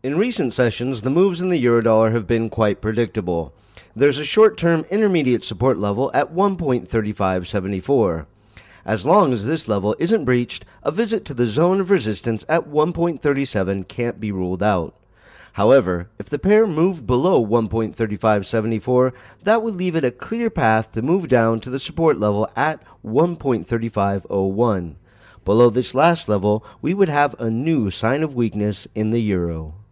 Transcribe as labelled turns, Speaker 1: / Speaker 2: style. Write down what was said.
Speaker 1: In recent sessions, the moves in the eurodollar have been quite predictable. There's a short-term intermediate support level at 1.3574. As long as this level isn't breached, a visit to the zone of resistance at 1.37 can't be ruled out. However, if the pair moved below 1.3574, that would leave it a clear path to move down to the support level at 1.3501. Below this last level, we would have a new sign of weakness in the euro.